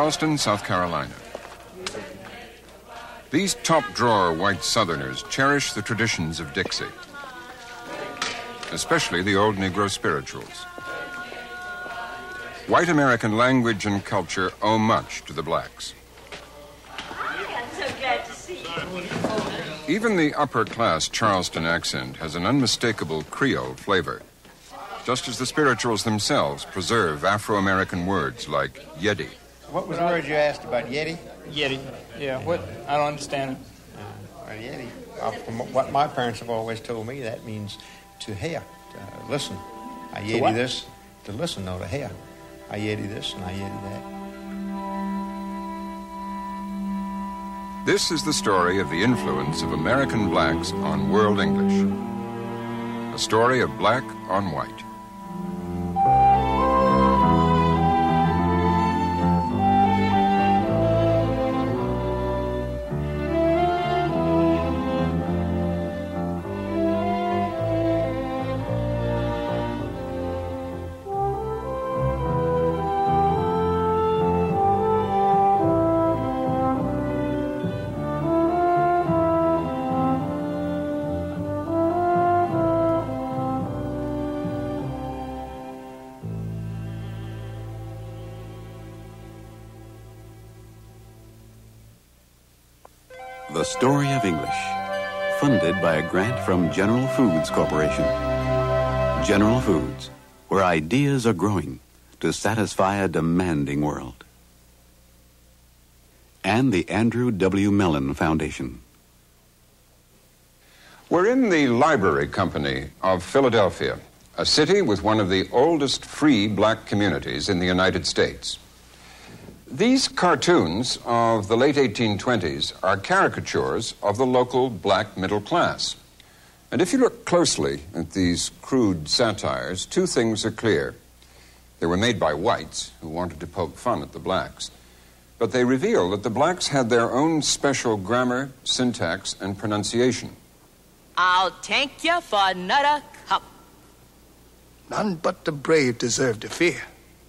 Charleston, South Carolina. These top-drawer white Southerners cherish the traditions of Dixie, especially the old Negro spirituals. White American language and culture owe much to the blacks. I'm so glad to see you. Even the upper-class Charleston accent has an unmistakable Creole flavor, just as the spirituals themselves preserve Afro-American words like yeti. What was the word you asked about yeti? Yeti. Yeah, what? I don't understand it. Well, yeti, from what my parents have always told me, that means to hear, to listen. I yeti this, to listen, no, to hear. I yeti this and I yeti that. This is the story of the influence of American blacks on world English. A story of black on white. The Story of English, funded by a grant from General Foods Corporation. General Foods, where ideas are growing to satisfy a demanding world. And the Andrew W. Mellon Foundation. We're in the Library Company of Philadelphia, a city with one of the oldest free black communities in the United States. These cartoons of the late 1820s are caricatures of the local black middle class. And if you look closely at these crude satires, two things are clear. They were made by whites who wanted to poke fun at the blacks, but they reveal that the blacks had their own special grammar, syntax, and pronunciation. I'll take you for another cup. None but the brave deserve to fear.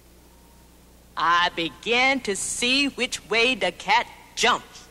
I begin to see which way the cat jumps.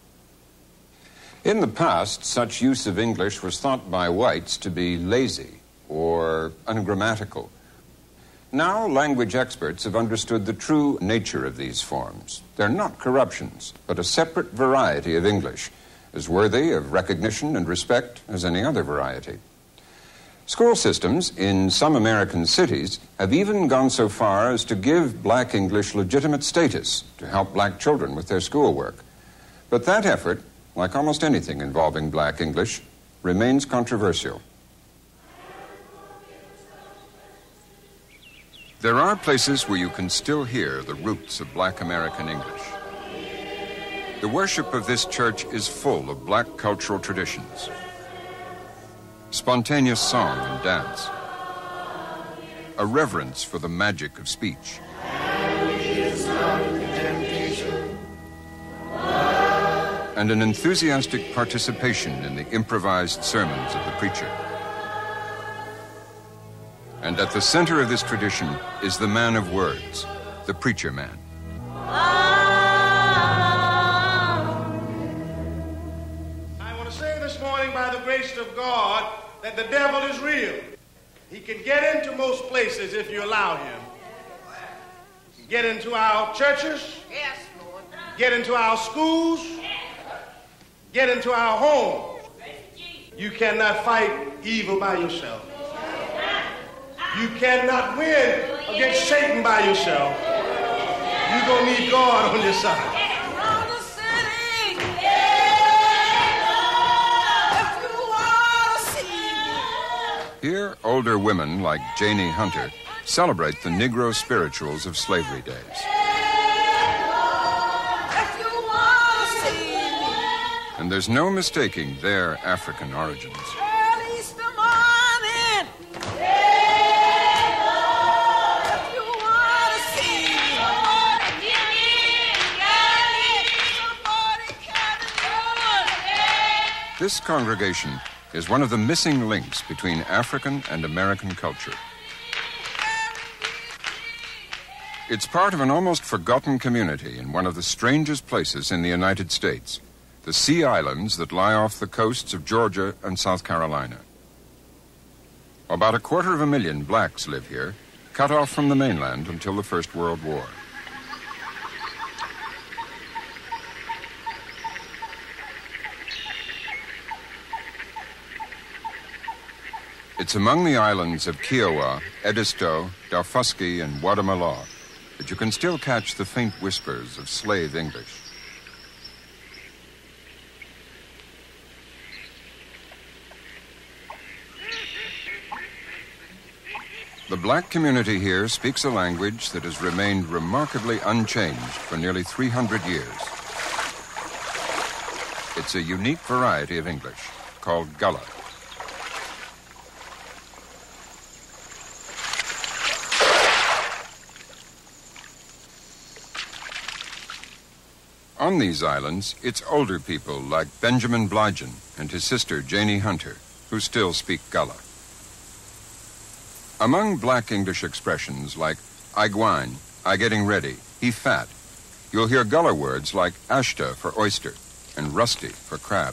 In the past, such use of English was thought by whites to be lazy or ungrammatical. Now, language experts have understood the true nature of these forms. They're not corruptions, but a separate variety of English, as worthy of recognition and respect as any other variety. School systems in some American cities have even gone so far as to give black English legitimate status to help black children with their schoolwork. But that effort, like almost anything involving black English, remains controversial. There are places where you can still hear the roots of black American English. The worship of this church is full of black cultural traditions. Spontaneous song and dance. A reverence for the magic of speech. And an enthusiastic participation in the improvised sermons of the preacher. And at the center of this tradition is the man of words, the preacher man. I want to say this morning, by the grace of God, that the devil is real. He can get into most places if you allow him. He can get into our churches, Yes, Lord. get into our schools, get into our homes. You cannot fight evil by yourself. You cannot win against Satan by yourself. You're going to need God on your side. Here, older women like Janie Hunter celebrate the Negro spirituals of slavery days. And there's no mistaking their African origins. This congregation is one of the missing links between African and American culture. It's part of an almost forgotten community in one of the strangest places in the United States, the Sea Islands that lie off the coasts of Georgia and South Carolina. About 250,000 blacks live here, cut off from the mainland until the First World War. It's among the islands of Kiowa, Edisto, Daufuskie, and Guatemala that you can still catch the faint whispers of slave English. The black community here speaks a language that has remained remarkably unchanged for nearly 300 years. It's a unique variety of English called Gullah. On these islands, it's older people like Benjamin Bligin and his sister Janie Hunter who still speak Gullah. Among black English expressions like I gwine, I getting ready, he fat, you'll hear Gullah words like ashta for oyster and rusty for crab.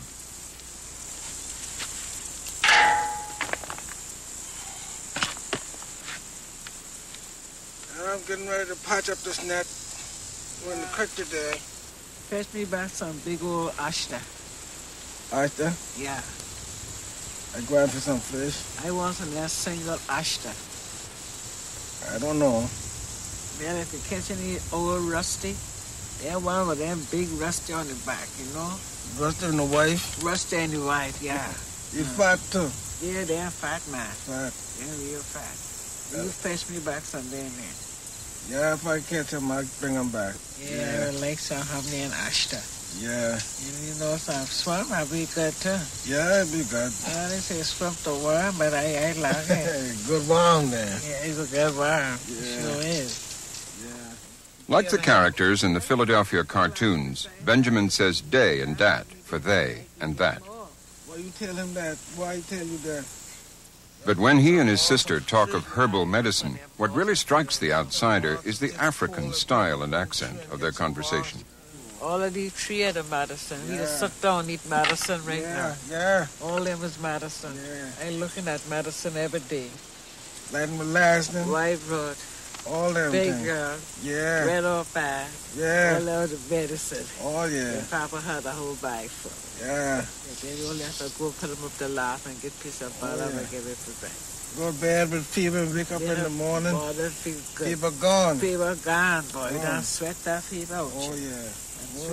I'm getting ready to patch up this net. We're in the creek today. Fetch me back some big old ashta. Ashta? Yeah. I grind for some fish. I want some that single ashta. I don't know. Man, if you catch any old rusty, they're one with them big rusty on the back, you know? Rusty and the wife? Rusty and the wife, yeah. You fat too? Yeah, they're fat, man. Fat. They're real fat. You fetch me back some day, man. Yeah, if I catch them, I'll bring them back. Yeah, the lakes are having an ashta. Yeah. You know, some swamp, I'll be good too. Yeah, it'll be good. They say swamp the worm, but I like it. Good worm there. Yeah, it's a good worm. Yeah. It sure is. Yeah. Like the characters in the Philadelphia cartoons, Benjamin says they and dat for they and that. Why you tell him that? Why he tell you that? But when he and his sister talk of herbal medicine, what really strikes the outsider is the African style and accent of their conversation. All of these three are the medicine. We just sit down and eat medicine right now. Yeah. All of them is medicine. Yeah. I'm looking at medicine every day. Latin molasses. White road. All them Big things. girl. Yeah. Red or bad. Yeah. All of the medicine. Oh, yeah. And Papa had a whole bag full. Yeah. And then you only have to go put them up the laugh and get a piece of butter and give it to them. Go to bed with fever and wake up in the morning. Boy, that feel good. Fever gone. Fever gone, boy. You don't sweat that fever out. Oh, yeah. Oh,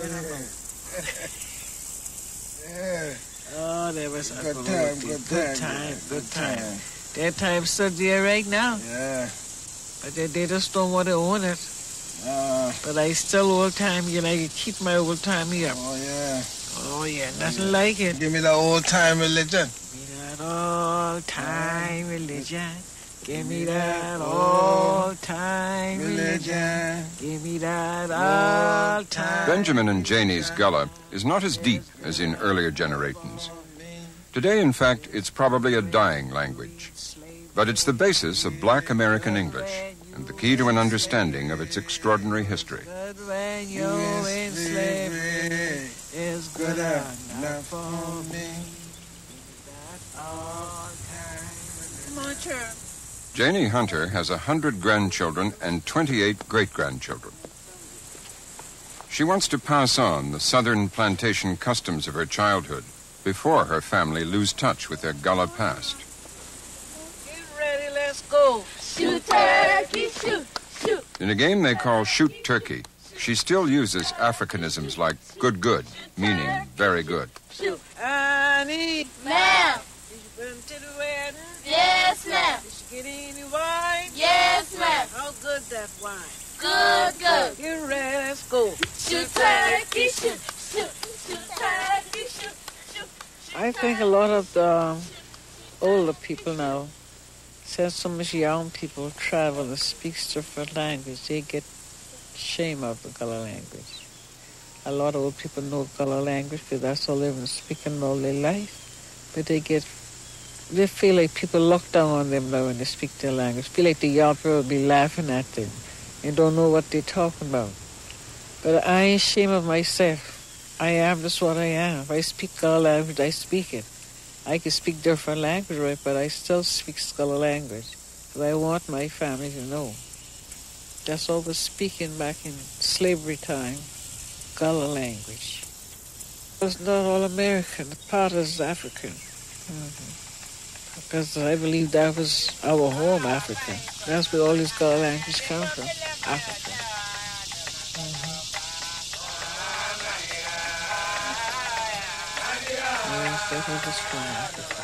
Yeah. Oh, there was a Good time. Good time. That time's still there right now. Yeah. But they just don't want to own it. But I still old time, you know, I keep my old time here. Oh, yeah. Oh, yeah, nothing like it. Give me the old time religion. Give me that old time religion. Give me that old time religion. Give me that old time. Benjamin and Janie's Gullah is not as deep as in earlier generations. Today, in fact, it's probably a dying language. But it's the basis of black American English and the key to an understanding of its extraordinary history. Good when you in slavery is good enough for me. Come on, church. Janie Hunter has 100 grandchildren and 28 great-grandchildren. She wants to pass on the southern plantation customs of her childhood before her family lose touch with their Gullah past. Get ready, let's go. Shoot turkey, shoot, shoot. In a game they call Shoot Turkey, she still uses Africanisms like good, meaning very good. Shoot. Annie. Ma'am. Did you been to the wedding? Yes, ma'am. Did you get any wine? Yes, ma'am. How good that wine? Good, good. Get ready, let's go. Shoot turkey, shoot, shoot, shoot turkey, shoot, shoot. I think a lot of the older people now, since so much young people travel and speak different language, they get shame of the Gullah language. A lot of old people know Gullah language because that's all they've been speaking all their life. But they feel like people look down on them now when they speak their language. Feel like the young people will be laughing at them. You don't know what they're talking about. But I ain't ashamed of myself. I am just what I am. If I speak Gullah language, I speak it. I can speak different language, right, but I still speak Gullah language. Because I want my family to know. That's all I was speaking back in slavery time, Gullah language. It's not all American. The part is African. Because I believe that was our home, Africa. That's where all these Gullah languages come from, Africa. Yes, that was from Africa.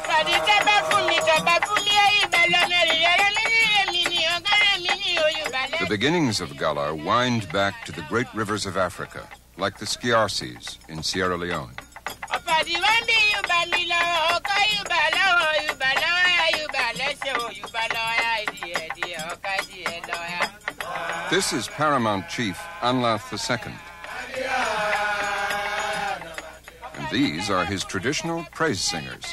The beginnings of Gullah wind back to the great rivers of Africa, like the Skiarses in Sierra Leone. This is Paramount Chief Anlath II. And these are his traditional praise singers.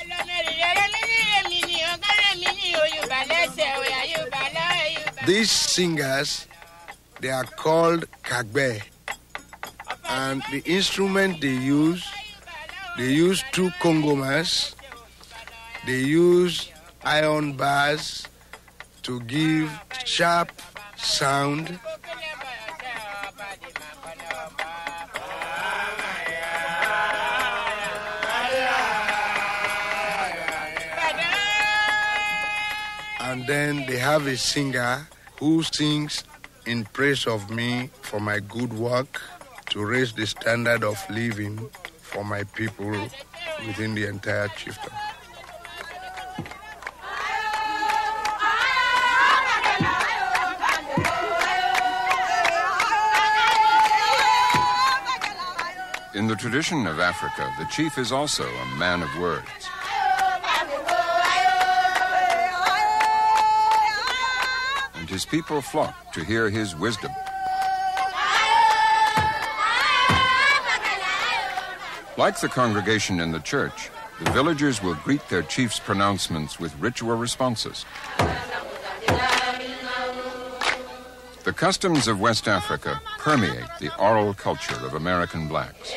These singers, they are called Kagbe. And the instrument they use 2 congomas. They use iron bars to give sharp sound. And then they have a singer who sings in praise of me for my good work to raise the standard of living for my people within the entire chiefdom. In the tradition of Africa, the chief is also a man of words. And his people flock to hear his wisdom. Like the congregation in the church, the villagers will greet their chief's pronouncements with ritual responses. The customs of West Africa permeate the oral culture of American blacks.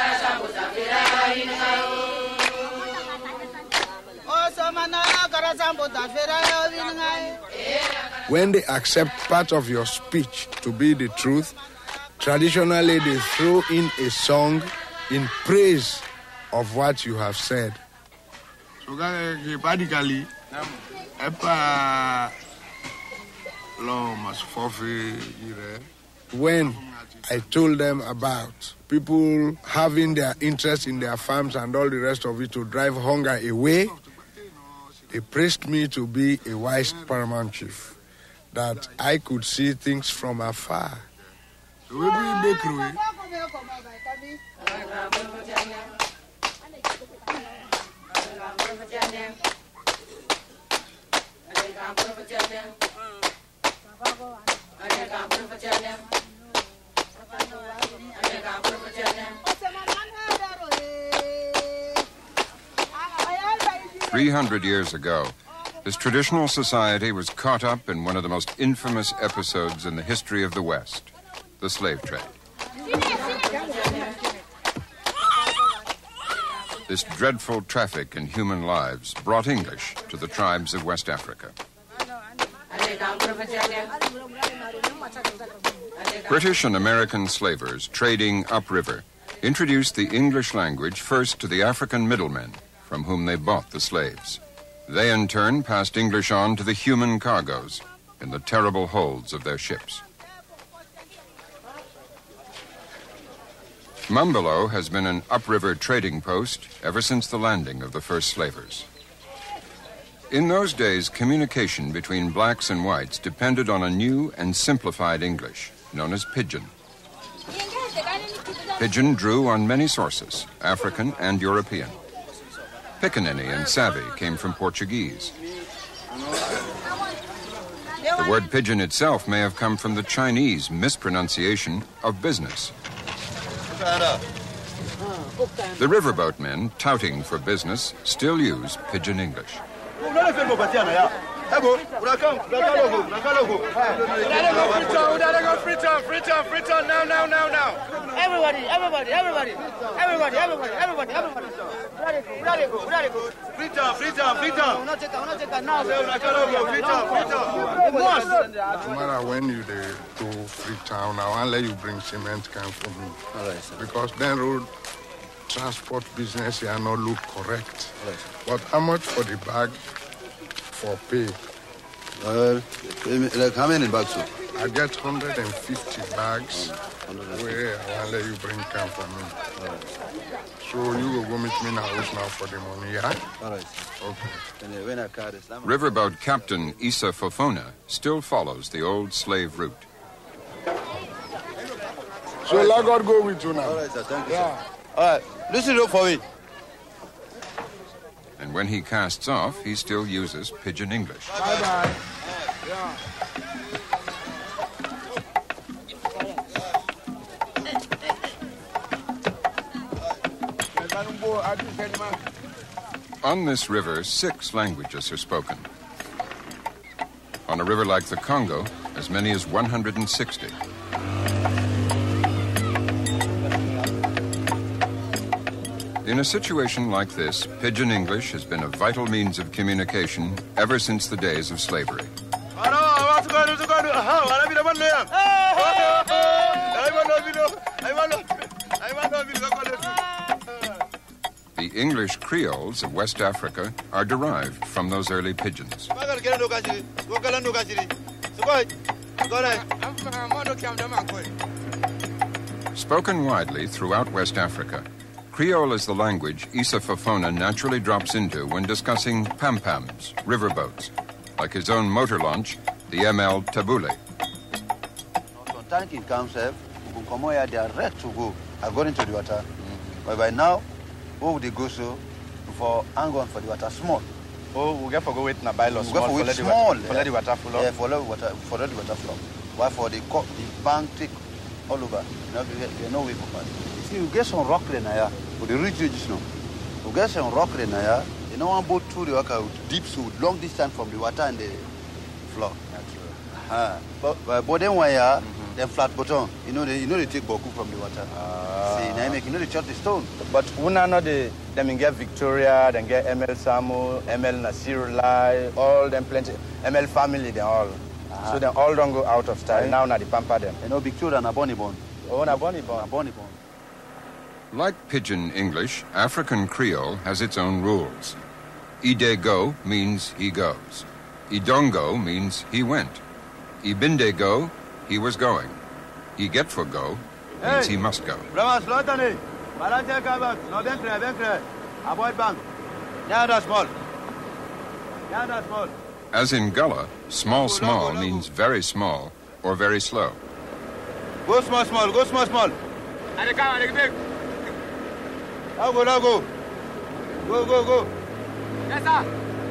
When they accept part of your speech to be the truth, traditionally they throw in a song in praise of what you have said. When I told them about people having their interest in their farms and all the rest of it to drive hunger away, they praised me to be a wise paramount chief, that I could see things from afar. 300 years ago, this traditional society was caught up in one of the most infamous episodes in the history of the West, the slave trade. This dreadful traffic in human lives brought English to the tribes of West Africa. British and American slavers trading upriver introduced the English language first to the African middlemen from whom they bought the slaves. They in turn passed English on to the human cargoes in the terrible holds of their ships. Mumbolo has been an upriver trading post ever since the landing of the first slavers. In those days, communication between blacks and whites depended on a new and simplified English, known as pidgin. Pidgin drew on many sources, African and European. Pickaninny and savvy came from Portuguese. The word pidgin itself may have come from the Chinese mispronunciation of business. The riverboat men, touting for business, still use pidgin English. Freetown, now. Everybody. Freetown. Tomorrow when you go Freetown, I want to let you bring cement can for me. All right, sir. Because then road transport business here not look correct. Right. But how much for the bag for pay? Like how many bags, sir? I get 150 bags where I want to let you bring can for me. All right. So you will go meet me in the house now for the money, yeah? All right. Okay. And when I car is Riverboat captain Issa Fofona still follows the old slave route. So let God go with you now. All right, sir. Thank you, sir. All right. Listen up for me. And when he casts off, he still uses pidgin English. Bye-bye. Yeah. On this river, 6 languages are spoken. On a river like the Congo, as many as 160. In a situation like this, pidgin English has been a vital means of communication ever since the days of slavery. The English Creoles of West Africa are derived from those early pidgins. Spoken widely throughout West Africa, Creole is the language Issa Fofona naturally drops into when discussing pampams, riverboats, like his own motor launch, the ML Tabule. Tanking comes up, they are ready to go according to the water. But by now, where would they go so for angle for the water small? Oh, we get for go with na bylaw small. For let the water flow. Yeah, for let the water flow. Why for the bank take all over? You know we for that. You see, you get some rock there now. For the ridge just now. You get some rock there now. You know one boat through the water deep so long distance from the water and the floor. But then why then flat bottom, you know they take boku from the water. See, now make they chop the stone. But una know them get Victoria, then get ML Samu, ML Nasirullah, all them plenty, ML family they all. So they all don't go out of style. Right. Now na the pamper them. You know Victoria na Bonibon. Oh, na Bonibon. Like pidgin English, African Creole has its own rules. Ide go means he goes. Idongo means he went. Ibinde go, he was going. He get for go means he must go. As in Gullah, small means very small or very slow. Go small. Now go. Go. Yes, sir.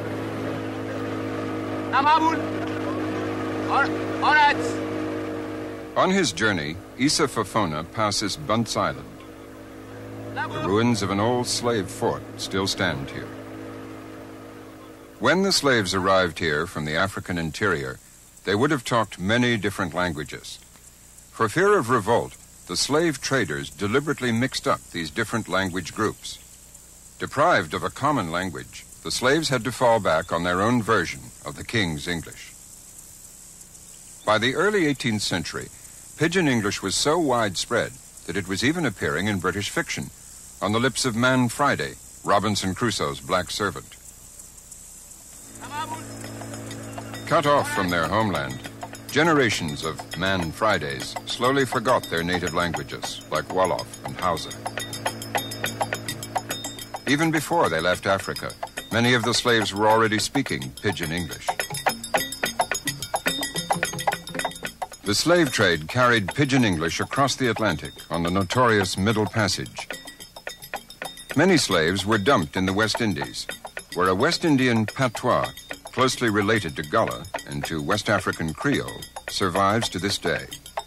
All right. On his journey, Issa Fofona passes Bunce Island. The ruins of an old slave fort still stand here. When the slaves arrived here from the African interior, they would have talked many different languages. For fear of revolt, the slave traders deliberately mixed up these different language groups. Deprived of a common language, the slaves had to fall back on their own version of the king's English. By the early 18th century, pidgin English was so widespread that it was even appearing in British fiction, on the lips of Man Friday, Robinson Crusoe's black servant. Cut off from their homeland, generations of Man Fridays slowly forgot their native languages, like Wolof and Hausa. Even before they left Africa, many of the slaves were already speaking pidgin English. The slave trade carried pidgin English across the Atlantic on the notorious Middle Passage. Many slaves were dumped in the West Indies, where a West Indian patois, closely related to Gullah and to West African Creole, survives to this day.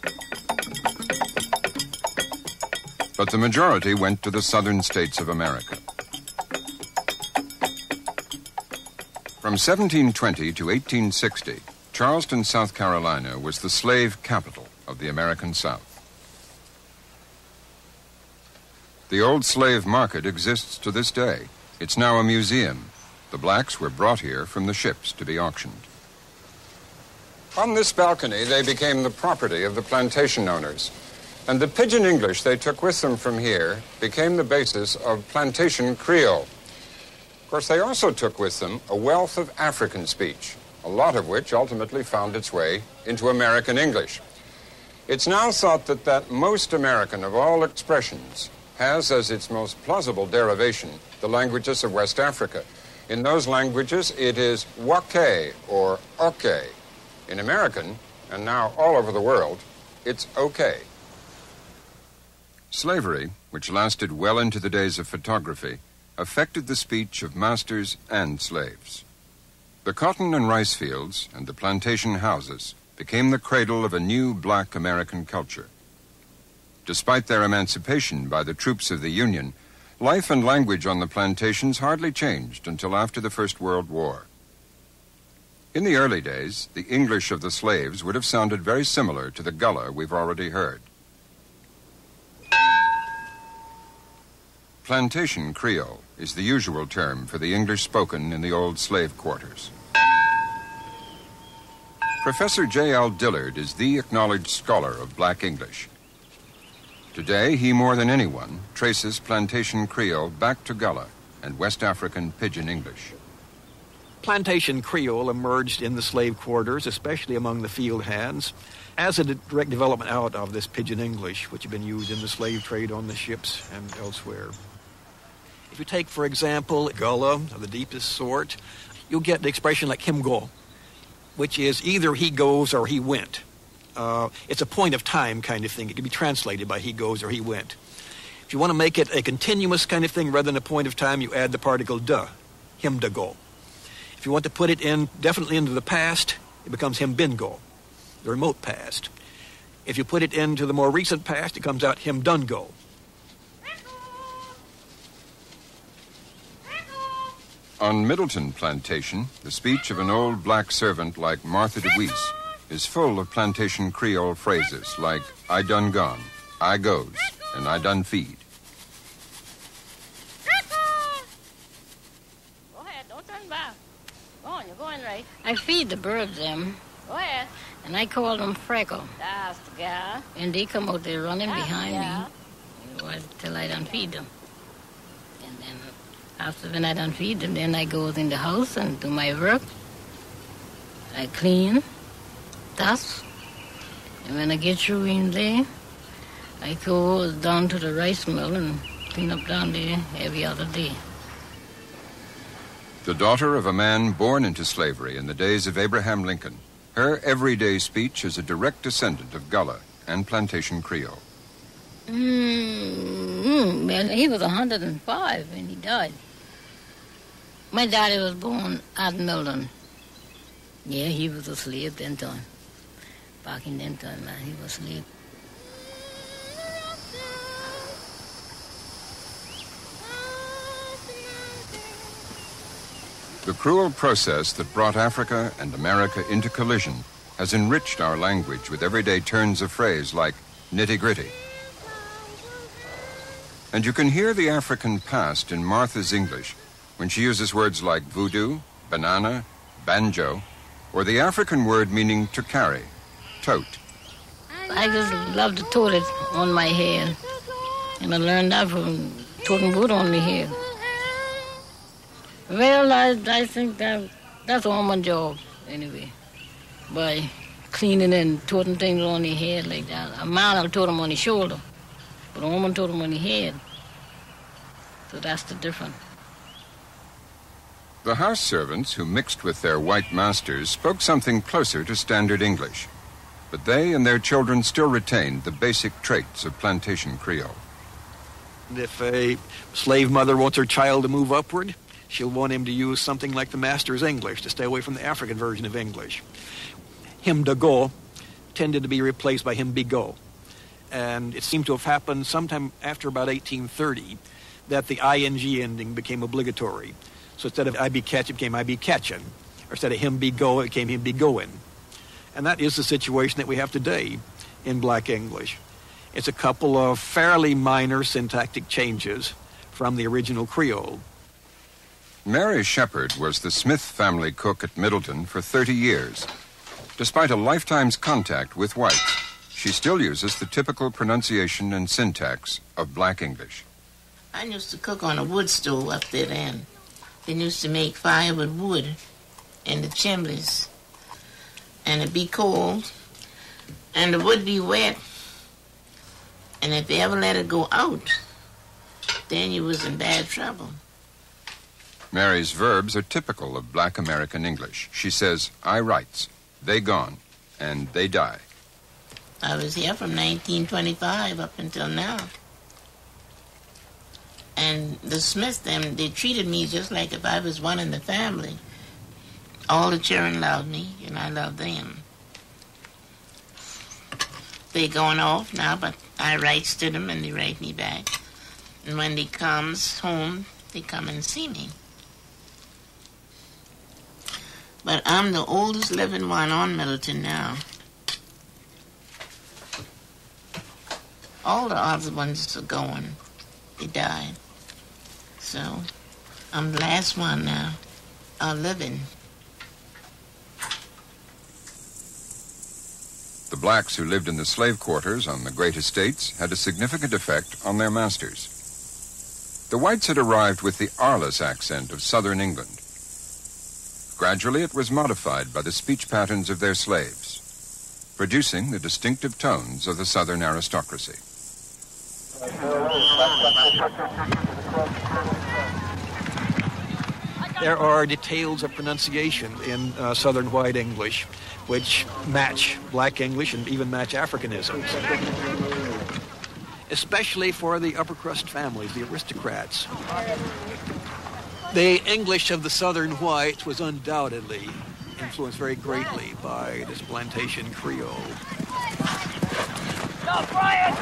But the majority went to the southern states of America. From 1720 to 1860, Charleston, South Carolina was the slave capital of the American South. The old slave market exists to this day. It's now a museum. The blacks were brought here from the ships to be auctioned. On this balcony, they became the property of the plantation owners. And the pidgin English they took with them from here became the basis of plantation Creole. Of course, they also took with them a wealth of African speech, a lot of which ultimately found its way into American English. It's now thought that most American of all expressions has as its most plausible derivation the languages of West Africa. In those languages, it is wake or okay. In American, and now all over the world, it's okay. Slavery, which lasted well into the days of photography, affected the speech of masters and slaves. The cotton and rice fields and the plantation houses became the cradle of a new black American culture. Despite their emancipation by the troops of the Union, life and language on the plantations hardly changed until after the First World War. In the early days, the English of the slaves would have sounded very similar to the Gullah we've already heard. Plantation Creole is the usual term for the English spoken in the old slave quarters. Professor J.L. Dillard is the acknowledged scholar of black English. Today, he more than anyone traces Plantation Creole back to Gullah and West African Pidgin English. Plantation Creole emerged in the slave quarters, especially among the field hands, as a direct development out of this Pidgin English, which had been used in the slave trade on the ships and elsewhere. If you take, for example, Gullah, of the deepest sort, you'll get the expression like him go, which is either he goes or he went. It's a point of time kind of thing. It can be translated by he goes or he went. If you want to make it a continuous kind of thing rather than a point of time, you add the particle da, him da go. If you want to put it in definitely into the past, it becomes him been go, the remote past. If you put it into the more recent past, it comes out him done go. On Middleton Plantation, the speech of an old black servant like Martha DeWeese is full of plantation Creole phrases like I done gone, I goes, and I done feed. Go ahead, don't turn back. Go on, you're going right. I feed the birds them. Go ahead. And I call them Freckle. That's the guy. And they come out there running behind me till I done feed them. And then after when I done feed them, then I go in the house and do my work. I clean, dust, and when I get through in there, I go down to the rice mill and clean up down there every other day. The daughter of a man born into slavery in the days of Abraham Lincoln, her everyday speech is a direct descendant of Gullah and Plantation Creole. Well, he was 105 when he died. My daddy was born at Milton. Yeah, he was a slave then time. Back in then time, man, he was a slave. The cruel process that brought Africa and America into collision has enriched our language with everyday turns of phrase like nitty-gritty. And you can hear the African past in Martha's English when she uses words like voodoo, banana, banjo, or the African word meaning to carry, tote. I just love to tote it on my head. And I learned that from toting wood on my head. Well, I think that's all my job, anyway. By cleaning and toting things on your head like that. A man will tote them on his shoulder, but a woman tote them on your head. So that's the difference. The house servants who mixed with their white masters spoke something closer to standard English, but they and their children still retained the basic traits of plantation Creole. If a slave mother wants her child to move upward, she'll want him to use something like the master's English to stay away from the African version of English. Him da go tended to be replaced by him be go. And it seemed to have happened sometime after about 1830 that the ing ending became obligatory. So instead of I be catch, it became I be catchin'. Or instead of him be go, it became him be goin'. And that is the situation that we have today in Black English. It's a couple of fairly minor syntactic changes from the original Creole. Mary Shepherd was the Smith family cook at Middleton for 30 years. Despite a lifetime's contact with whites, she still uses the typical pronunciation and syntax of Black English. I used to cook on a wood stove up there then. They used to make fire with wood in the chimneys. And it'd be cold, and the wood be wet. And if they ever let it go out, then you was in bad trouble. Mary's verbs are typical of Black American English. She says, I writes, they gone, and they die. I was here from 1925 up until now. And the Smiths, they treated me just like if I was one in the family. All the children loved me, and I loved them. They going off now, but I writes to them, and they write me back. And when they comes home, they come and see me. But I'm the oldest living one on Middleton now. All the other ones are going. They died. So I'm the last one now, living. The blacks who lived in the slave quarters on the great estates had a significant effect on their masters. The whites had arrived with the Arliss accent of southern England. Gradually it was modified by the speech patterns of their slaves, producing the distinctive tones of the southern aristocracy. There are details of pronunciation in Southern White English which match Black English and even match Africanisms, especially for the upper crust families, the aristocrats. The English of the Southern Whites was undoubtedly influenced very greatly by this plantation Creole. No, Brian!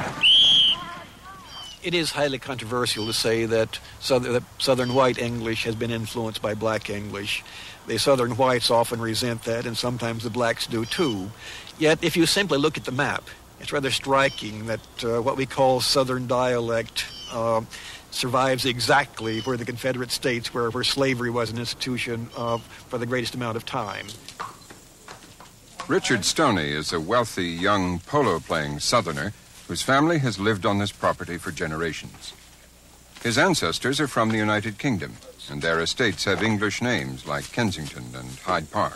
It is highly controversial to say that Southern White English has been influenced by Black English. The Southern Whites often resent that, and sometimes the blacks do too. Yet, if you simply look at the map, it's rather striking that what we call Southern dialect survives exactly where the Confederate States, where slavery was an institution for the greatest amount of time. Richard Stoney is a wealthy young polo-playing Southerner whose family has lived on this property for generations. His ancestors are from the United Kingdom, and their estates have English names like Kensington and Hyde Park.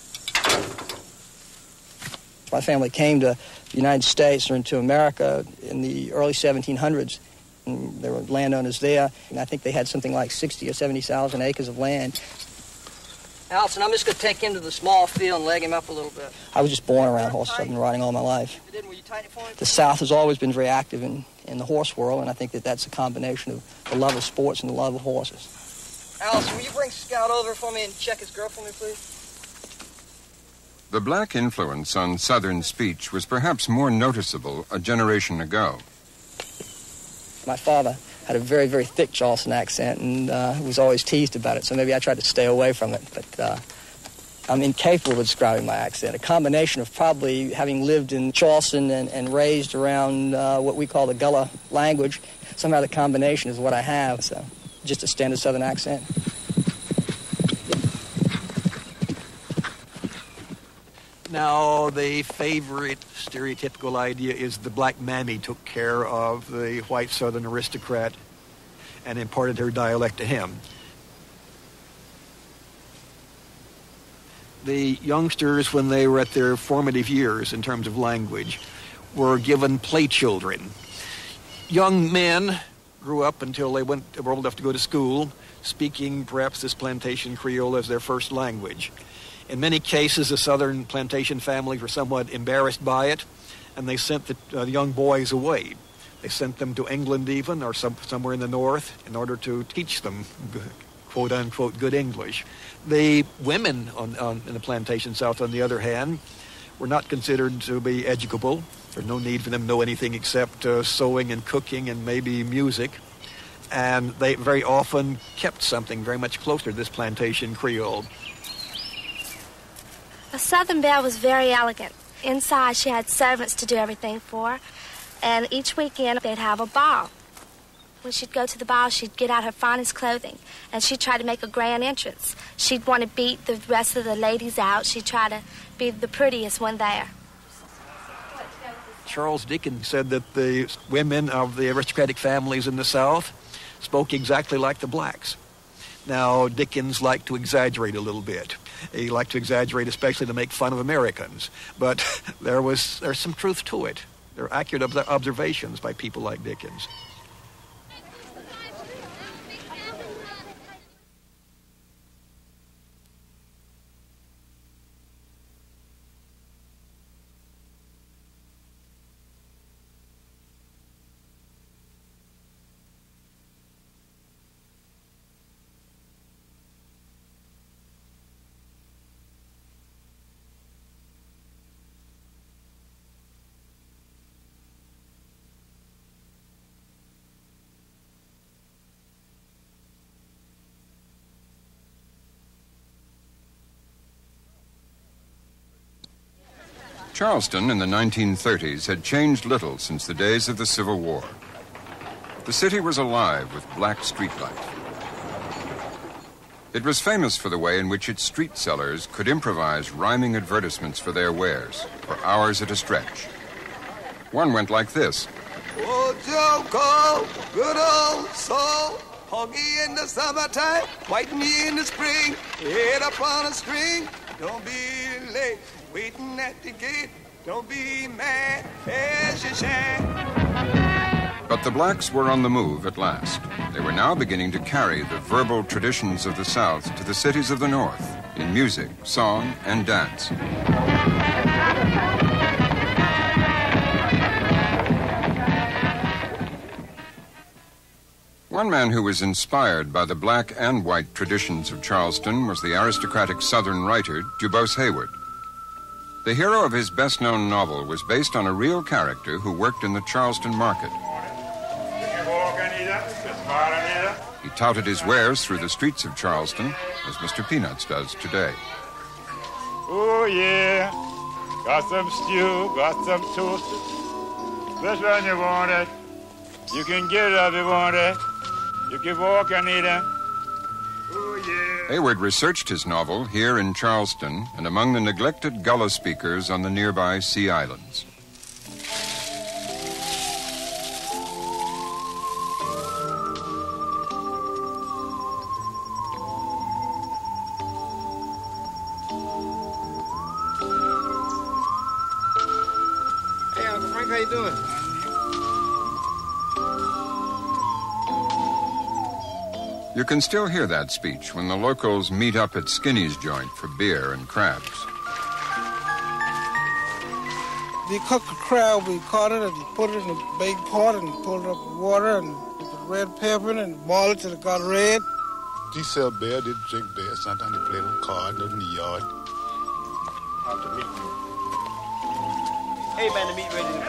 My family came to the United States or into America in the early 1700s. And there were landowners there, and I think they had something like 60 or 70,000 acres of land. Allison, I'm just going to take him to the small field and leg him up a little bit. I was just born around horses. I've been riding all my life. The South has always been very active in the horse world, and I think that that's a combination of the love of sports and the love of horses. Allison, will you bring Scout over for me and check his girl for me, please? The black influence on Southern speech was perhaps more noticeable a generation ago. My father had a very, very thick Charleston accent and was always teased about it, so maybe I tried to stay away from it. But I'm incapable of describing my accent. A combination of probably having lived in Charleston and raised around what we call the Gullah language. Somehow the combination is what I have, so just a standard Southern accent. Now, the favorite stereotypical idea is the black mammy took care of the white Southern aristocrat and imparted her dialect to him. The youngsters, when they were at their formative years in terms of language, were given play children. Young men grew up until they were old enough to go to school, speaking perhaps this plantation Creole as their first language. In many cases, the Southern plantation families were somewhat embarrassed by it, and they sent the young boys away. They sent them to England even, or somewhere in the north, in order to teach them, quote-unquote, good English. The women in the plantation South, on the other hand, were not considered to be educable. There's no need for them to know anything except sewing and cooking and maybe music. and they very often kept something very much closer to this plantation Creole. A Southern belle was very elegant. Inside, she had servants to do everything for her, and each weekend they'd have a ball. When she'd go to the ball, she'd get out her finest clothing, and she'd try to make a grand entrance. She'd want to beat the rest of the ladies out. She'd try to be the prettiest one there. Charles Dickens said that the women of the aristocratic families in the South spoke exactly like the blacks. Now, Dickens liked to exaggerate a little bit. He liked to exaggerate especially to make fun of Americans. But there's some truth to it. They're accurate observations by people like Dickens. Charleston in the 1930s had changed little since the days of the Civil War. The city was alive with black street life. It was famous for the way in which its street sellers could improvise rhyming advertisements for their wares for hours at a stretch. One went like this. Oh, Joko, good old soul, hoggy in the summertime, whiten ye in the spring, head up on a string, don't be late. Waiting at the gate, don't be mad as you shine. But the blacks were on the move at last. They were now beginning to carry the verbal traditions of the South to the cities of the North in music, song, and dance. One man who was inspired by the black and white traditions of Charleston was the aristocratic Southern writer, Dubose Heyward. The hero of his best-known novel was based on a real character who worked in the Charleston market. He touted his wares through the streets of Charleston, as Mr. Peanuts does today. Oh, yeah, got some stew, got some toasted. This one you want it. You can get it if you want it. You can walk and eat it. Heyward researched his novel here in Charleston and among the neglected Gullah speakers on the nearby Sea Islands. Hey, Uncle Frank, how you doing? You can still hear that speech when the locals meet up at Skinny's joint for beer and crabs. We cook the crab, we caught it, and we put it in a big pot and pulled it up with water and put red pepper in and boil it till it got red. They sell beer, they drink beer, sometimes they play little cards out in the yard. How's the meat? Hey, man, the meat ready to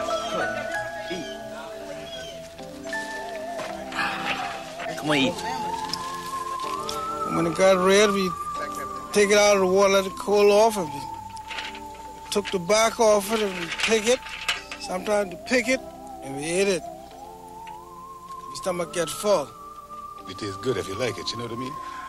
cook. Eat. Come on, eat. When it got red, we take it out of the water, let it cool off, and we took the back off it, and we pick it. Sometimes we pick it, and we eat it. The stomach gets full. It tastes good if you like it, you know what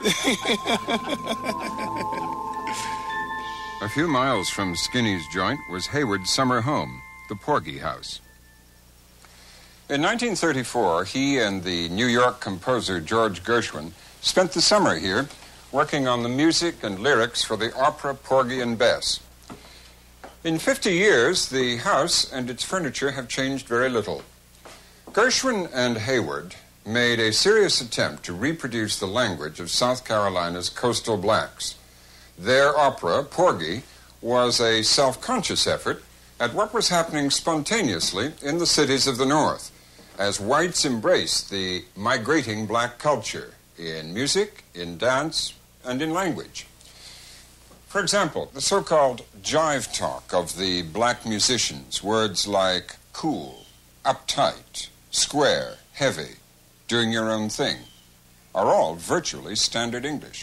I mean? A few miles from Skinny's joint was Heyward's summer home, the Porgy House. In 1934, he and the New York composer George Gershwin spent the summer here working on the music and lyrics for the opera Porgy and Bess. In 50 years, the house and its furniture have changed very little. Gershwin and Heyward made a serious attempt to reproduce the language of South Carolina's coastal blacks. Their opera, Porgy, was a self-conscious effort at what was happening spontaneously in the cities of the North, as whites embraced the migrating black culture in music, in dance, and in language. For example, the so-called jive talk of the black musicians, words like cool, uptight, square, heavy, doing your own thing, are all virtually standard English.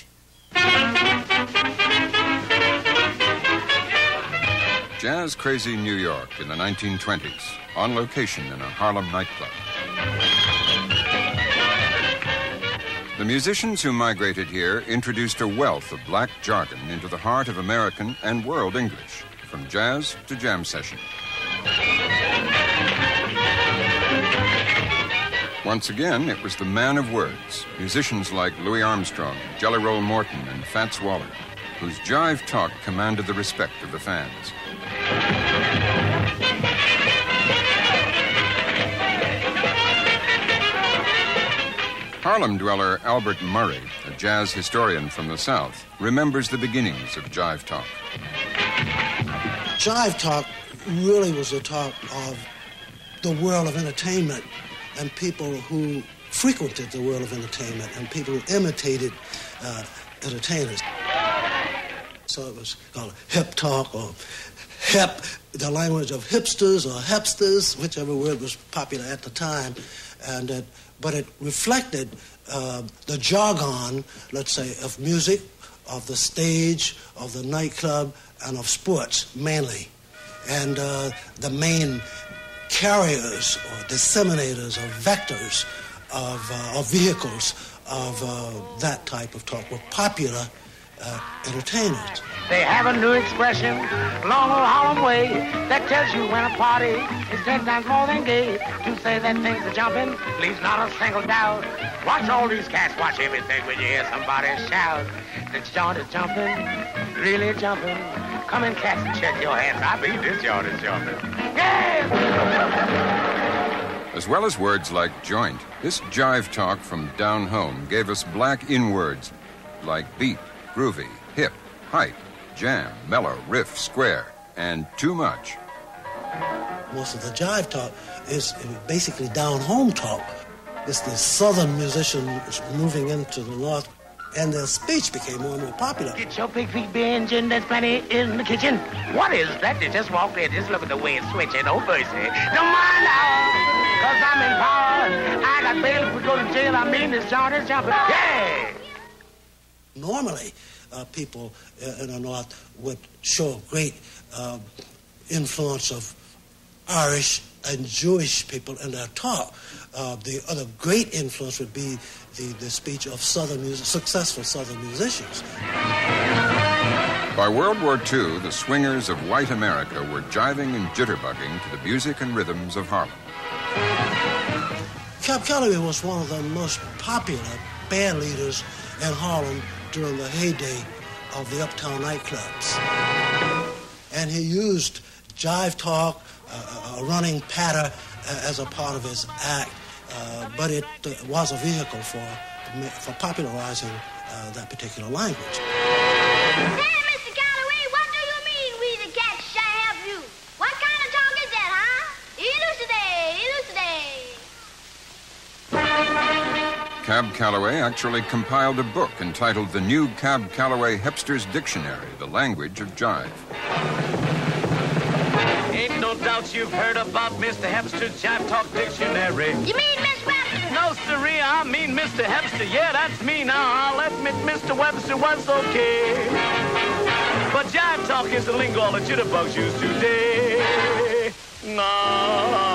Jazz Crazy New York in the 1920s, on location in a Harlem nightclub. The musicians who migrated here introduced a wealth of black jargon into the heart of American and world English, from jazz to jam session. Once again, it was the man of words, musicians like Louis Armstrong, Jelly Roll Morton, and Fats Waller, whose jive talk commanded the respect of the fans. Harlem dweller Albert Murray, a jazz historian from the South, remembers the beginnings of jive talk. Jive talk really was a talk of the world of entertainment and people who frequented the world of entertainment and people who imitated entertainers. So it was called hip talk or hip, the language of hipsters or hepsters, whichever word was popular at the time, but it reflected the jargon, let's say, of music, of the stage, of the nightclub, and of sports, mainly. And the main carriers or disseminators or vectors of vehicles of that type of talk were popular entertainers. They have a new expression along the Harlem way that tells you when a party is 10 times more than gay. To say that things are jumping leaves not a single doubt. Watch all these cats, watch everything when you hear somebody shout. This joint is jumping, really jumping. Come in, cats, and check your hands. I mean, this joint is jumping. Yeah! As well as words like joint, this jive talk from down home gave us black in words like beat, groovy, hip, hype, jam, mellow, riff, square, and too much. Most of the jive talk is basically down-home talk. It's the southern musicians moving into the north, and their speech became more and more popular. Get your big feet binging, there's plenty in the kitchen. What is that? They just walked in, just look at the way it's switching. Oh, mercy. Don't mind now, because I'm in power. I got bail if we go to jail. I mean, this joint is jumping. Yeah! Normally, people in the North would show great influence of Irish and Jewish people in their talk. The other great influence would be the speech of successful Southern musicians. By World War II, the swingers of white America were jiving and jitterbugging to the music and rhythms of Harlem. Cab Calloway was one of the most popular band leaders in Harlem during the heyday of the uptown nightclubs. And he used jive talk, a running patter as a part of his act, but it was a vehicle for popularizing that particular language. Say, Mr. Calloway, what do you mean we the cats shall have you? What kind of talk is that, huh? Elucidate. Cab Calloway actually compiled a book entitled The New Cab Calloway Hipster's Dictionary, The Language of Jive. Ain't no doubt you've heard about Mr. Hipster's Jive Talk Dictionary. You mean Miss Webster? No, sirree, I mean Mr. Hipster. Yeah, that's me now. I'll admit Mr. Webster was okay. But Jive Talk is the lingo all the jitterbugs use today. No.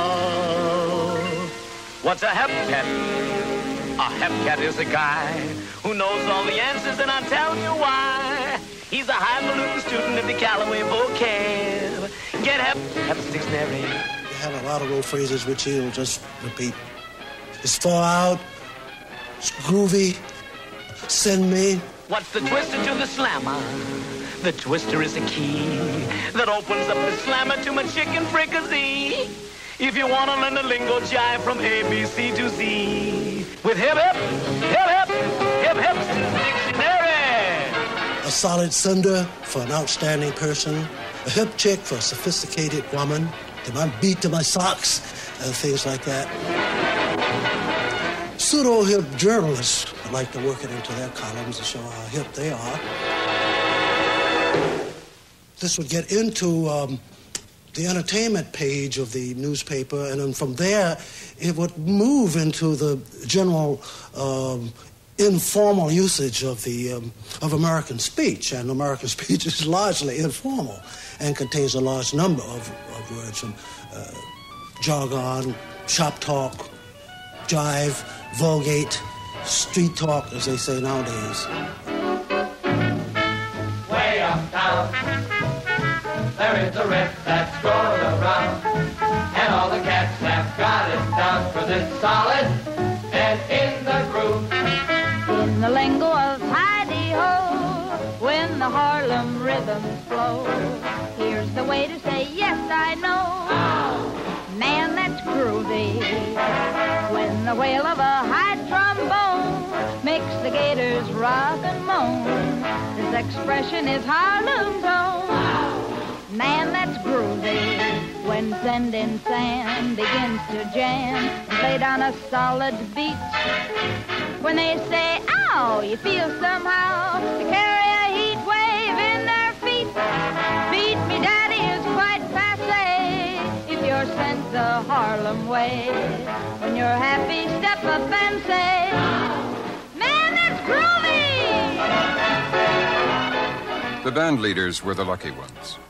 What's a hep cat? A hep cat is a guy who knows all the answers, and I'll tell you why. He's a highfalutin student of the Calloway vocab. Get Hep's dictionary. You have a lot of old phrases which he'll just repeat. It's far out, it's groovy, send me. What's the twister to the slammer? The twister is a key that opens up the slammer to my chicken fricassee. If you want to learn the lingo jive from A, B, C to Z, with hip, hip's dictionary. A solid sender for an outstanding person, a hip chick for a sophisticated woman, to my beat to my socks, and things like that. Pseudo-hip journalists like to work it into their columns to show how hip they are. This would get into the entertainment page of the newspaper, and then from there it would move into the general informal usage of American speech, and American speech is largely informal and contains a large number of words from jargon, shop talk, jive, vulgate, street talk, as they say nowadays. Way uptown, there is a riff that's going around, and all the cats have got it down, 'cause it's solid and in the groove. In the lingo of Heidi-Ho, when the Harlem rhythms flow, here's the way to say, yes, I know. Man, that's groovy. When the wail of a high trombone makes the gators rock and moan, this expression is Harlem's own. Man, that's groovy. When Sending Sam begins to jam and play down a solid beat, when they say, ow, you feel somehow to carry a heat wave in their feet. Beat me, daddy, is quite passe if you're sent the Harlem way. When you're happy, step up and say, man, that's groovy! The band leaders were the lucky ones.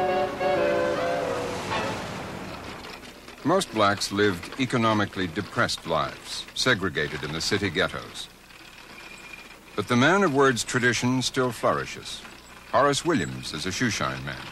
Most blacks lived economically depressed lives, segregated in the city ghettos. But the man of words tradition still flourishes. Horace Williams is a shoeshine man.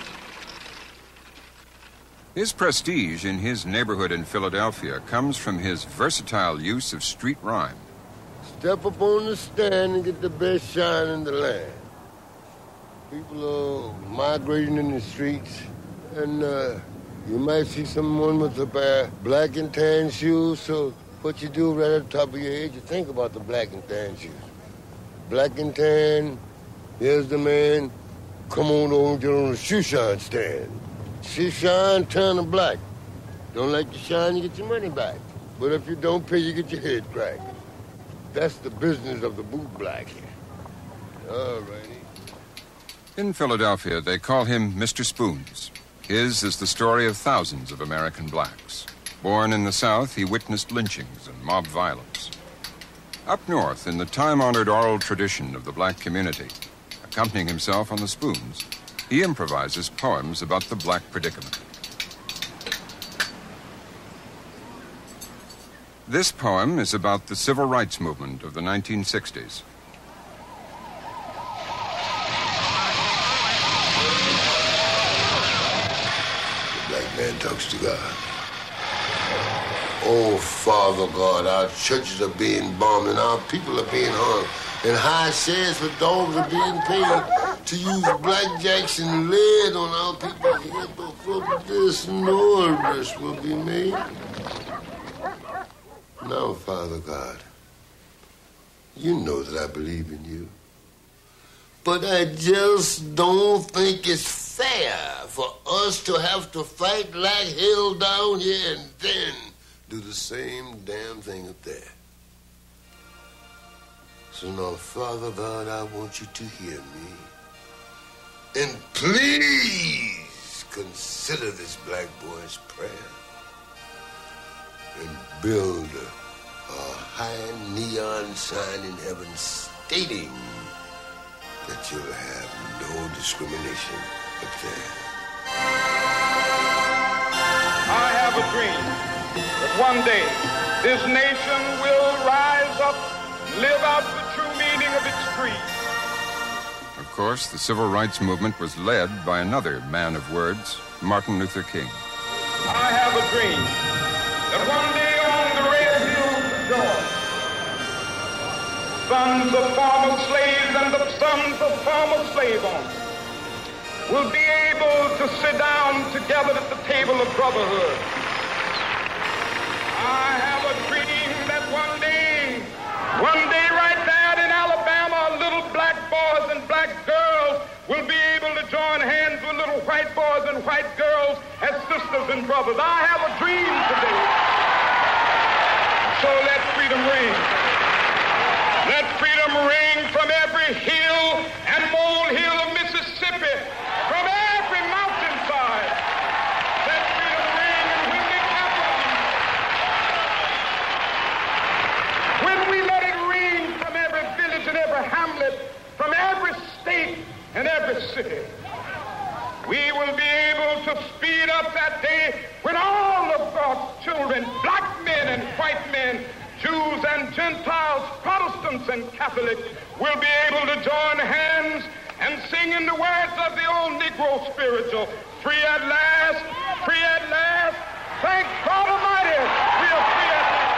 His prestige in his neighborhood in Philadelphia comes from his versatile use of street rhyme. Step up on the stand and get the best shine in the land. People are migrating in the streets, and you might see someone with a pair of black and tan shoes, so what you do right at the top of your head, you think about the black and tan shoes. Black and tan, here's the man, come on over and get on the shoe shine stand. Shoe shine, turn to black. Don't like your shine, you get your money back. But if you don't pay, you get your head cracked. That's the business of the boot black. All righty. In Philadelphia, they call him Mr. Spoons. His is the story of thousands of American blacks. Born in the South, he witnessed lynchings and mob violence. Up north, in the time-honored oral tradition of the black community, accompanying himself on the spoons, he improvises poems about the black predicament. This poem is about the civil rights movement of the 1960s. Man talks to God. Oh, Father God, our churches are being bombed and our people are being harmed. And high shares for dogs are being paid to use blackjacks and lead on our people's head before this no arrest will be made. Now, Father God, you know that I believe in you. But I just don't think it's fair for us to have to fight like hell down here and then do the same damn thing up there. So now, Father God, I want you to hear me. And please consider this black boy's prayer and build a high neon sign in heaven stating that you'll have no discrimination up there. I have a dream that one day this nation will rise up and live out the true meaning of its creed. Of course, the civil rights movement was led by another man of words, Martin Luther King. I have a dream that one day on the red hills of Georgia, sons of former slaves and the sons of former slave owners will be able to sit down together at the table of brotherhood. I have a dream that one day right there in Alabama, little black boys and black girls will be able to join hands with little white boys and white girls as sisters and brothers. I have a dream today. So let freedom ring. Let freedom ring from every hill and molehill of Mississippi, from every mountainside, every city. We will be able to speed up that day when all of God's children, black men and white men, Jews and Gentiles, Protestants and Catholics, will be able to join hands and sing in the words of the old Negro spiritual, free at last, free at last. Thank God Almighty, we are free at last.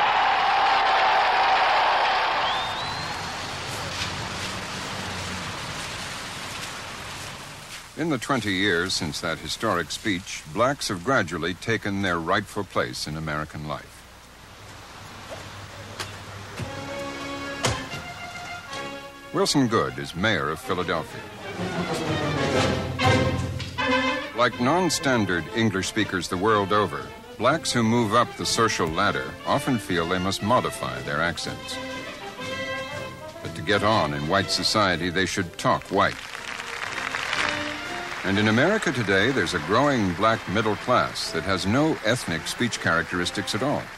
In the 20 years since that historic speech, blacks have gradually taken their rightful place in American life. Wilson Goode is mayor of Philadelphia. Like non-standard English speakers the world over, blacks who move up the social ladder often feel they must modify their accents. But to get on in white society, they should talk white. And in America today, there's a growing black middle class that has no ethnic speech characteristics at all.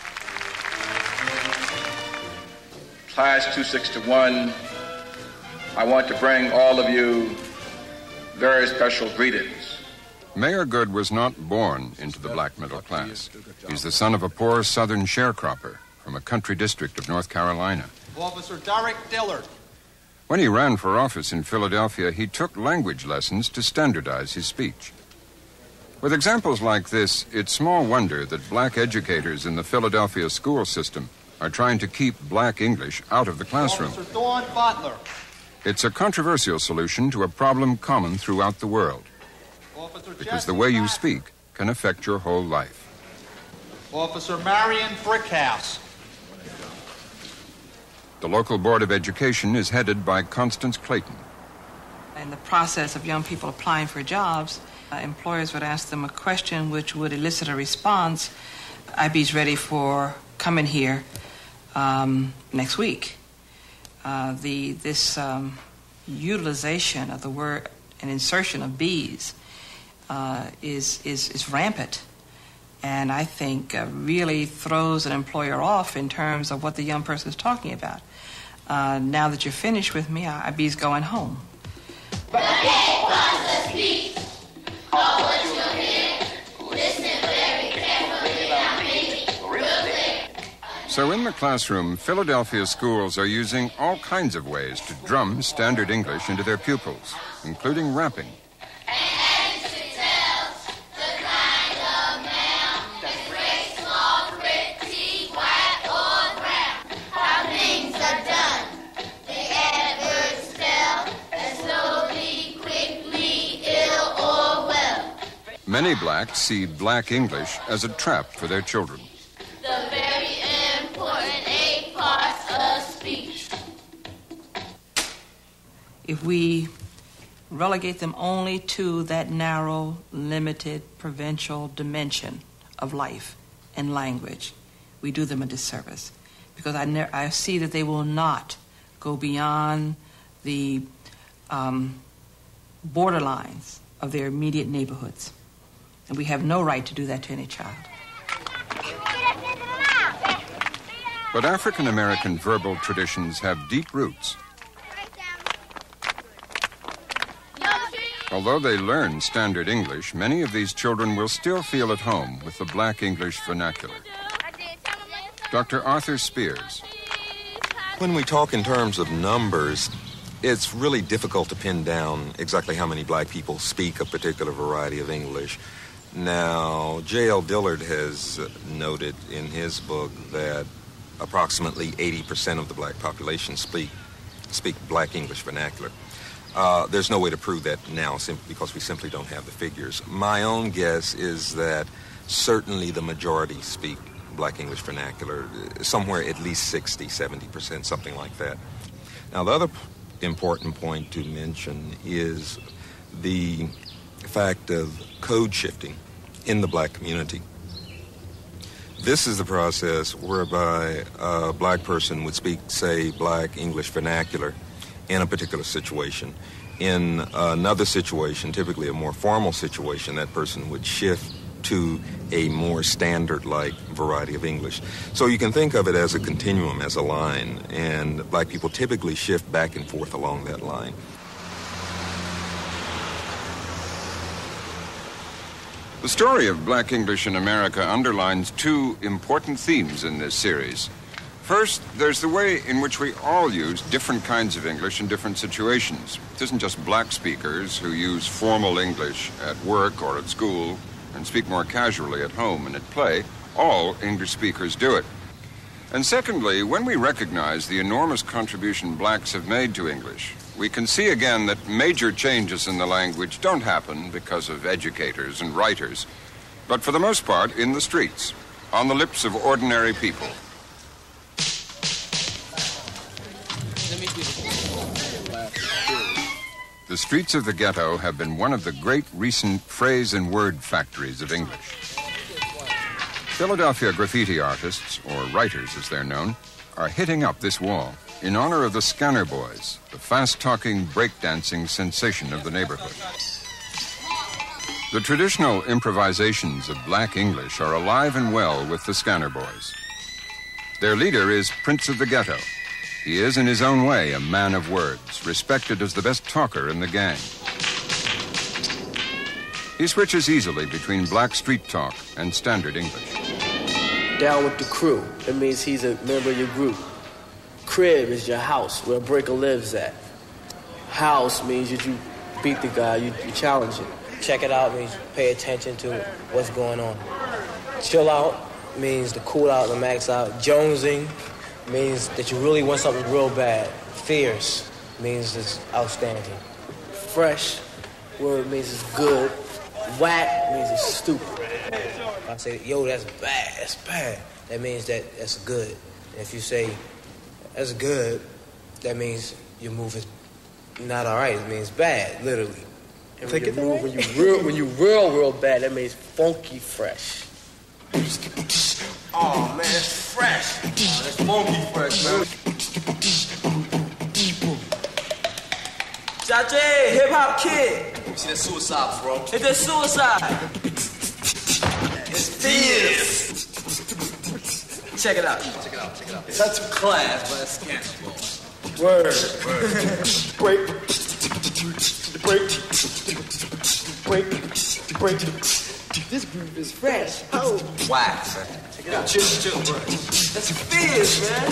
Class 261, I want to bring all of you very special greetings. Mayor Goode was not born into the black middle class. He's the son of a poor southern sharecropper from a country district of North Carolina. Officer Derek Dillard. When he ran for office in Philadelphia, he took language lessons to standardize his speech. With examples like this, it's small wonder that black educators in the Philadelphia school system are trying to keep black English out of the classroom. Officer Dawn Butler. It's a controversial solution to a problem common throughout the world. Because the way you speak can affect your whole life. Officer Marion Brickhouse. The local Board of Education is headed by Constance Clayton. In the process of young people applying for jobs, employers would ask them a question which would elicit a response. IB's ready for coming here next week. This utilization of the word and insertion of bees is rampant, and I think really throws an employer off in terms of what the young person is talking about. Now that you're finished with me, IB's going home. The head was a speech of what you hear. Listen very carefully, now maybe. So in the classroom, Philadelphia schools are using all kinds of ways to drum standard English into their pupils, including rapping. Many blacks see black English as a trap for their children. The very important 8 parts of speech. If we relegate them only to that narrow, limited, provincial dimension of life and language, we do them a disservice. Because I see that they will not go beyond the borderlines of their immediate neighborhoods. And we have no right to do that to any child. But African American verbal traditions have deep roots. Although they learn standard English, many of these children will still feel at home with the black English vernacular. Dr. Arthur Spears. When we talk in terms of numbers, it's really difficult to pin down exactly how many black people speak a particular variety of English. Now, J.L. Dillard has noted in his book that approximately 80% of the black population speak black English vernacular. There's no way to prove that now simply because we simply don't have the figures. My own guess is that certainly the majority speak black English vernacular, somewhere at least 60, 70%, something like that. Now, the other important point to mention is the fact of code shifting in the black community. This is the process whereby a black person would speak, say, black English vernacular in a particular situation. In another situation, typically a more formal situation, that person would shift to a more standard-like variety of English. So you can think of it as a continuum, as a line, and black people typically shift back and forth along that line. The story of Black English in America underlines two important themes in this series. First, there's the way in which we all use different kinds of English in different situations. It isn't just black speakers who use formal English at work or at school and speak more casually at home and at play. All English speakers do it. And secondly, when we recognize the enormous contribution blacks have made to English, we can see again that major changes in the language don't happen because of educators and writers, but for the most part in the streets, on the lips of ordinary people. The streets of the ghetto have been one of the great recent phrase and word factories of English. Philadelphia graffiti artists, or writers as they're known, are hitting up this wall in honor of the Scanner Boys, the fast-talking, breakdancing sensation of the neighborhood. The traditional improvisations of Black English are alive and well with the Scanner Boys. Their leader is Prince of the Ghetto. He is, in his own way, a man of words, respected as the best talker in the gang. He switches easily between black street talk and standard English. Down with the crew. That means he's a member of your group. Crib is your house, where a breaker lives at. House means that you beat the guy, you challenge him. Check it out means pay attention to what's going on. Chill out means to cool out and max out. Jonesing means that you really want something real bad. Fierce means it's outstanding. Fresh word means it's good. Whack means it's stupid. If I say, yo, that's bad, that means that's good. And if you say, that's good, that means your move is not all right. It means bad, literally. And when you real bad, that means funky fresh. Oh, man, it's fresh. It's funky fresh, man. Jaje, hip-hop kid. See that suicide, bro. It's that suicide. It's fierce. Check it out. It's not too class, but it's scandal. Word. Break. This groove is fresh. Oh, wax. Check it out. Chill, bro. That's fierce, man.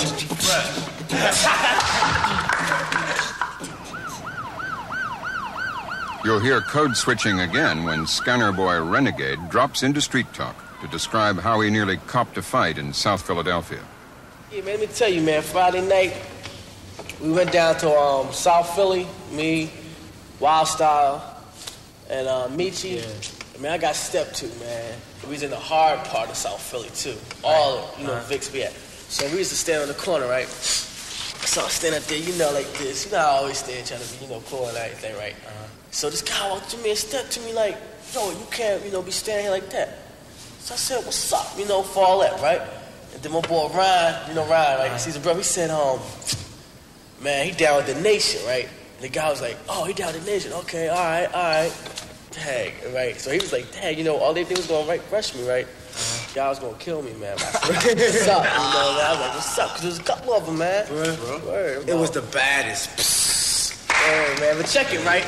You'll hear code switching again when Scanner Boy Renegade drops into street talk to describe how he nearly copped a fight in South Philadelphia. Yeah, man, let me tell you, man, Friday night, we went down to South Philly, me, Wild Style, and Michi. Yeah. Man, I got stepped to, man. We was in the hard part of South Philly, too. All, Vicks be at. So we used to stand on the corner, right? So I stand up there, like this. I always stand trying to be, cool and everything, right? So this guy walked to me and stepped to me like, yo, you can't, be standing here like that. So I said, what's up, for all that, right? And then my boy Ryan, right? He's a brother. He said, man, he down with the nation, right? And the guy was like, oh, he down with the nation. Okay, all right. Dang, right? So he was like, dang, all they did was going to rush me, right? The guy was going to kill me, man. What's up, man? I was like, what's up? Because there's a couple of them, man. Word. It was the baddest. Word, man. But check it, right?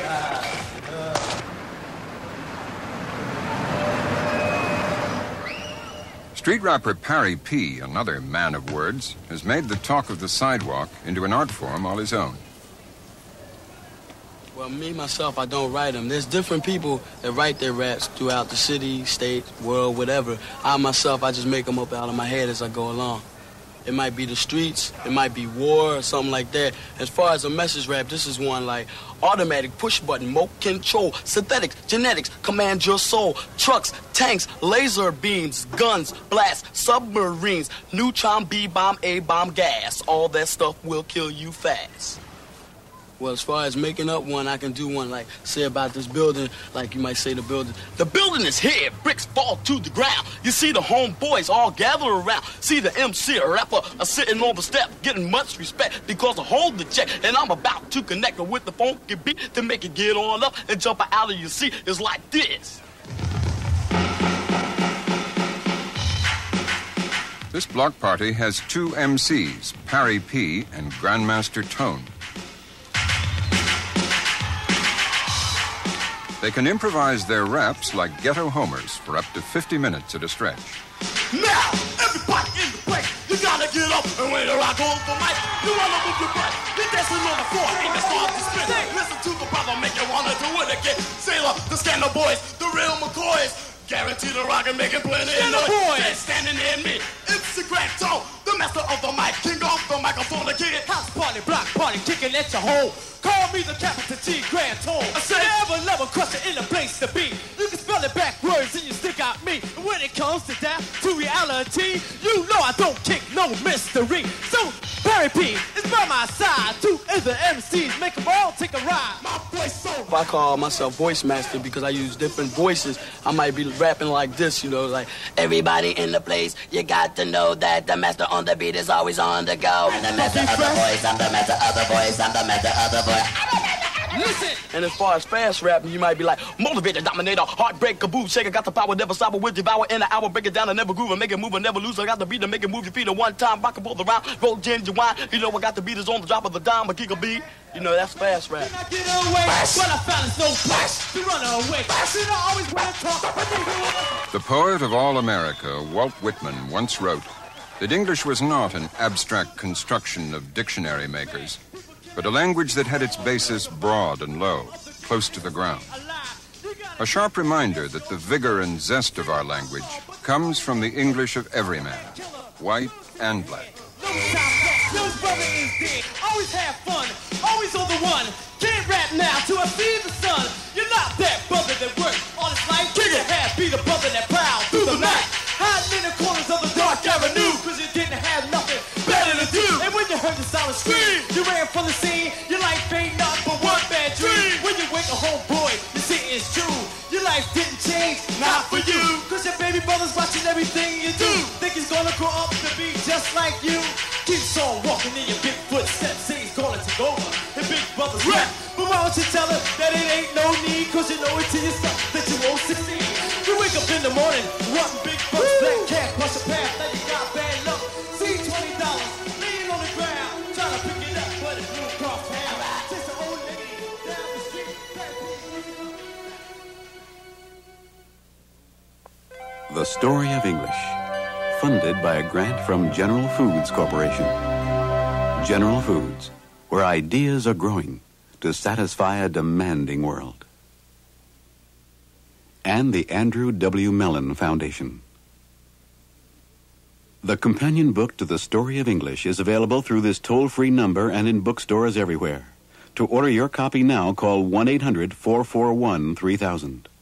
Street rapper Parry P., another man of words, has made the talk of the sidewalk into an art form all his own. Well, me, myself, I don't write them. There's different people that write their raps throughout the city, state, world, whatever. I, myself, I just make them up out of my head as I go along. It might be the streets, it might be war or something like that. As far as a message rap, this is one like automatic, push button, remote control, synthetics, genetics, command your soul, trucks, tanks, laser beams, guns, blasts, submarines, neutron, B-bomb, A-bomb, gas. All that stuff will kill you fast. Well, as far as making up one, I can do one like, say about this building, like you might say the building. The building is here, bricks fall to the ground. You see the homeboys all gather around. See the MC, a rapper, are sitting on the step, getting much respect because I hold the check. And I'm about to connect with the funky beat to make it get on up and jump out of your seat. It's like this. This block party has two MCs, Parry P. and Grandmaster Tone. They can improvise their raps like ghetto homers for up to 50 minutes at a stretch. Now, everybody in the place, you gotta get up and when the rock goes the mic, you wanna move your butt. You're dancing on the floor and you start to spin. Listen to the brother, make you wanna do it again. Sailor, the Scandal Boys, the real McCoys. Guaranteed to rock and making plenty of noise. Standing near me, it's a grand tone. The master of the mic, king of the microphone, the kid. House party, block party, kicking at your hole. Call me the capital T, grand tone. I say, never level crusher in the place to be. You can spell it backwards and you stick out me. And when it comes to that, to reality, you know I don't kick no mystery. So, Barry P is by my side. Two other MCs, make them all take a ride. My voice so... I call myself voice master because I use different voices. I might be rapping like this, you know, like, everybody in the place, you got to know that the master on the beat is always on the go. I'm the master of the voice, I'm the master of the voice, I'm the master of the voice. Listen! And as far as fast rapping, you might be like, motivator, dominator, heartbreak, kaboo, shaker, got the power, never stop, will devour in an hour, break it down and never groove and make it move and never lose. I got the beat to make it move your feet at one time, rock and pull around, roll ginger wine. You know I got the beat is on the drop of the dime, a kick a beat. You know, that's fast rap. Get away, what I found is no place to run away. You know, I always want to talk. The poet of all America, Walt Whitman, once wrote that English was not an abstract construction of dictionary makers, but a language that had its basis broad and low, close to the ground. A sharp reminder that the vigor and zest of our language comes from the English of every man, white and black. Your brother is dead. Always have fun. Always on the one. Can't rap now till I see the sun. You're not that brother that worked all his life. You have be the brother that prowled through the night. Hiding in the corners of the dark avenue. Cause you didn't have nothing better to do. And when you heard the silent scream, you ran from the scene. Your life ain't nothing but one bad dream. When you wake a homeboy, you see it's true. Your life didn't change, not for you. Cause your baby brother's watching everything you do. Think he's gonna grow up to be just like you. Keeps on walking in your big footsteps. Say he's gonna take over his big brother's rap. But why don't you tell her that it ain't no need? Cause you know it to yourself that you won't succeed. You wake up in the morning, wanting big bucks, black cat, cross your path, now you got bad luck. See $20, laying on the ground, trying to pick it up, but it's blue cross town. Just an old lady down the street. The Story of English, funded by a grant from General Foods Corporation. General Foods, where ideas are growing to satisfy a demanding world. And the Andrew W. Mellon Foundation. The companion book to The Story of English is available through this toll-free number and in bookstores everywhere. To order your copy now, call 1-800-441-3000.